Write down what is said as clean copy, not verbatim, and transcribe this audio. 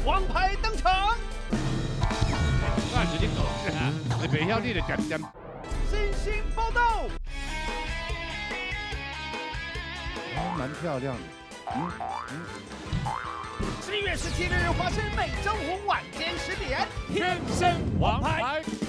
王牌登场。 那是你搞事啊！你袂晓你的点点。 新星报道。 蛮漂亮的。 11月17日，华视每周五晚间10点， 天生王牌。